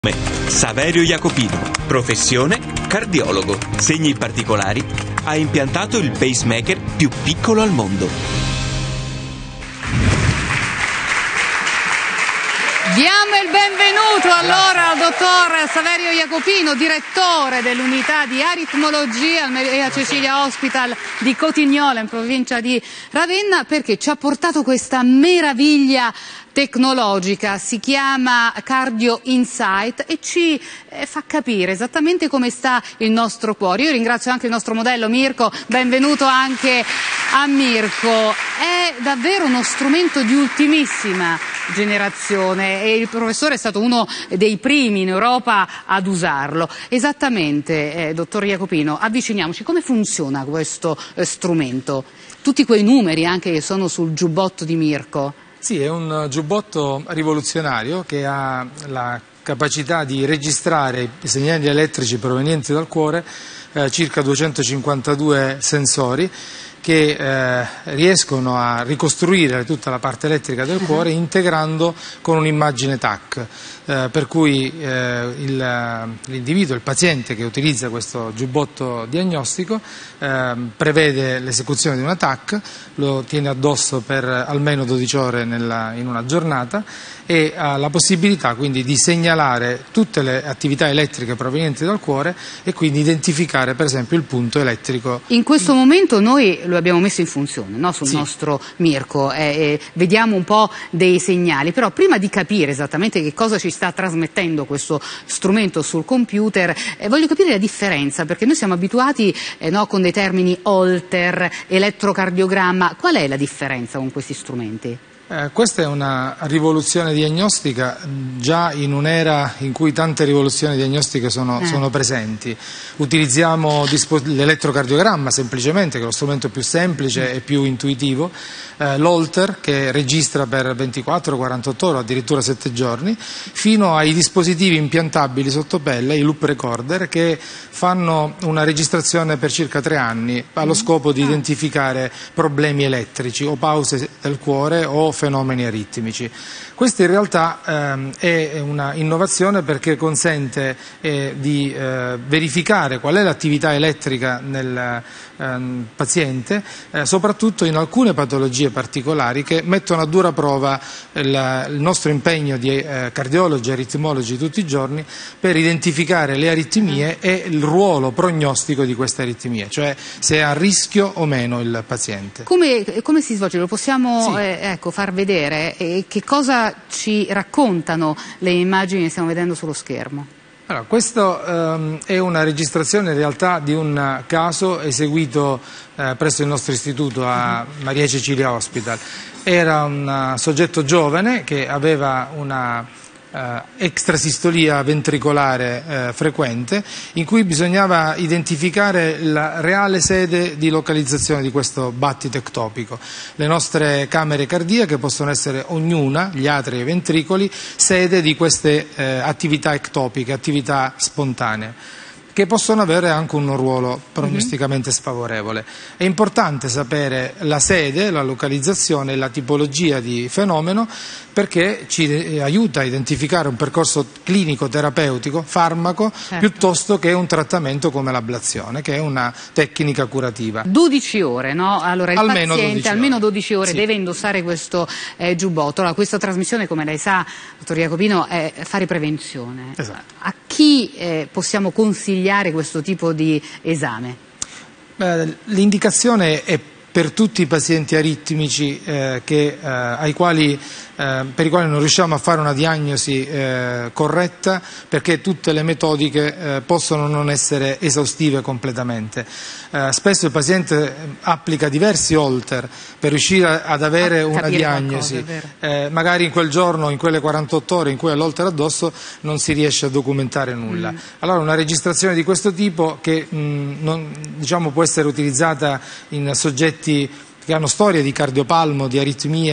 Saverio Jacopino, professione cardiologo, segni particolari, ha impiantato il pacemaker più piccolo al mondo. Diamo il benvenuto allora al dottor Saverio Jacopino, direttore dell'unità di aritmologia al Maria Cecilia Hospital di Cotignola in provincia di Ravenna, perché ci ha portato questa meraviglia tecnologica, si chiama Cardio Insight e ci fa capire esattamente come sta il nostro cuore. Io ringrazio anche il nostro modello Mirko, benvenuto anche a Mirko. È davvero uno strumento di ultimissima generazione e il professore è stato uno dei primi in Europa ad usarlo. Esattamente, dottor Jacopino, avviciniamoci, come funziona questo strumento? Tutti quei numeri anche che sono sul giubbotto di Mirko. Sì, è un giubbotto rivoluzionario che ha la capacità di registrare i segnali elettrici provenienti dal cuore, circa 252 sensori che riescono a ricostruire tutta la parte elettrica del cuore integrando con un'immagine TAC, per cui l'individuo, il paziente che utilizza questo giubbotto diagnostico prevede l'esecuzione di una TAC, lo tiene addosso per almeno 12 ore in una giornata e ha la possibilità quindi di segnalare tutte le attività elettriche provenienti dal cuore e quindi identificare per esempio il punto elettrico. In questo momento noi lo abbiamo messo in funzione, no? Sul nostro Mirko, vediamo un po' dei segnali, però prima di capire esattamente che cosa ci sta trasmettendo questo strumento sul computer, voglio capire la differenza, perché noi siamo abituati no, con dei termini Holter, elettrocardiogramma. Qual è la differenza con questi strumenti? Questa è una rivoluzione diagnostica già in un'era in cui tante rivoluzioni diagnostiche sono presenti. Utilizziamo l'elettrocardiogramma semplicemente, che è lo strumento più semplice e più intuitivo, l'Holter che registra per 24, 48 ore, addirittura 7 giorni, fino ai dispositivi impiantabili sotto pelle, i loop recorder, che fanno una registrazione per circa 3 anni allo scopo di identificare problemi elettrici o pause del cuore o fenomeni aritmici. Questa in realtà è una innovazione perché consente di verificare qual è l'attività elettrica nel paziente, soprattutto in alcune patologie particolari che mettono a dura prova il nostro impegno di cardiologi e aritmologi tutti i giorni per identificare le aritmie e il ruolo prognostico di queste aritmie, cioè se è a rischio o meno il paziente. Come si svolge? Lo possiamo far vedere? Che cosa ci raccontano le immagini che stiamo vedendo sullo schermo? Allora, questo è una registrazione in realtà di un caso eseguito presso il nostro istituto a Maria Cecilia Hospital. Era un soggetto giovane che aveva una extrasistolia ventricolare frequente, in cui bisognava identificare la reale sede di localizzazione di questo battito ectopico. Le nostre camere cardiache possono essere ognuna, gli atri e i ventricoli, sede di queste attività ectopiche, attività spontanee, che possono avere anche un ruolo prognosticamente sfavorevole. È importante sapere la sede, la localizzazione e la tipologia di fenomeno, perché ci aiuta a identificare un percorso clinico terapeutico, farmaco, piuttosto che un trattamento come l'ablazione, che è una tecnica curativa. 12 ore, no? Allora il almeno paziente almeno 12 ore sì, deve indossare questo giubbotto. Allora, questa trasmissione, come lei sa, dottor Jacopino, è fare prevenzione. Esatto. A chi possiamo consigliare questo tipo di esame? L'indicazione è per tutti i pazienti aritmici per i quali non riusciamo a fare una diagnosi corretta, perché tutte le metodiche possono non essere esaustive completamente. Spesso il paziente applica diversi Holter per riuscire ad avere una diagnosi, magari in quel giorno, in quelle 48 ore in cui ha l'Holter addosso, non si riesce a documentare nulla. Allora una registrazione di questo tipo, che può essere utilizzata in soggetti che hanno storia di cardiopalmo, di aritmie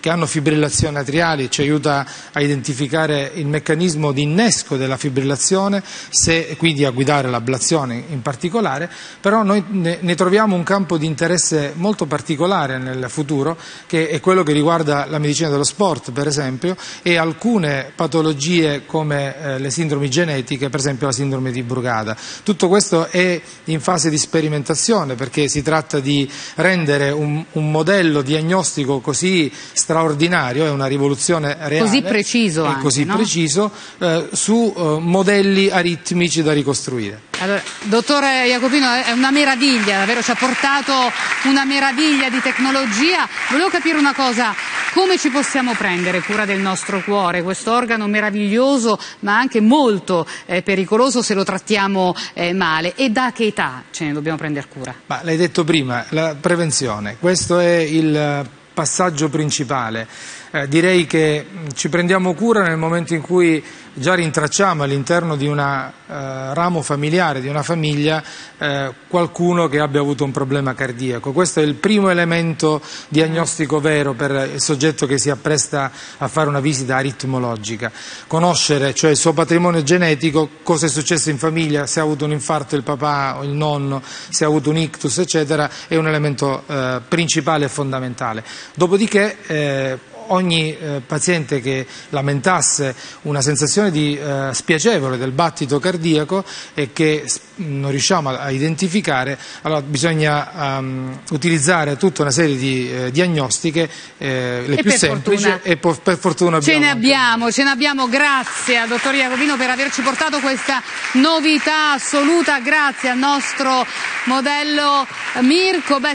che hanno fibrillazioni atriali, ci aiuta a identificare il meccanismo di innesco della fibrillazione, quindi a guidare l'ablazione in particolare, però noi ne troviamo un campo di interesse molto particolare nel futuro, che è quello che riguarda la medicina dello sport, per esempio, e alcune patologie come le sindromi genetiche, per esempio la sindrome di Brugada. Tutto questo è in fase di sperimentazione, perché si tratta di rendere un modello diagnostico così straordinario, è una rivoluzione reale, così preciso, anche, così no? preciso su modelli aritmici da ricostruire. Allora, dottore Jacopino, è una meraviglia, davvero ci ha portato una meraviglia di tecnologia. Volevo capire una cosa: come ci possiamo prendere cura del nostro cuore, questo organo meraviglioso ma anche molto pericoloso se lo trattiamo male, e da che età ce ne dobbiamo prendere cura? Ma l'hai detto prima, la prevenzione, questo è il passaggio principale. Direi che ci prendiamo cura nel momento in cui già rintracciamo all'interno di una ramo familiare, di una famiglia, qualcuno che abbia avuto un problema cardiaco. Questo è il primo elemento diagnostico vero per il soggetto che si appresta a fare una visita aritmologica. Conoscere, cioè il suo patrimonio genetico, cosa è successo in famiglia, se ha avuto un infarto il papà o il nonno, se ha avuto un ictus, eccetera, è un elemento principale e fondamentale. Dopodiché ogni paziente che lamentasse una sensazione di spiacevole del battito cardiaco e che non riusciamo a identificare, allora bisogna utilizzare tutta una serie di diagnostiche, le più semplici, e per fortuna ce ne abbiamo. Grazie al dottor Jacopino per averci portato questa novità assoluta, grazie al nostro modello Mirko.